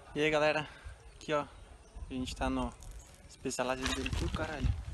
E aí galera, aqui ó, a gente tá no Specialized dele tudo, caralho.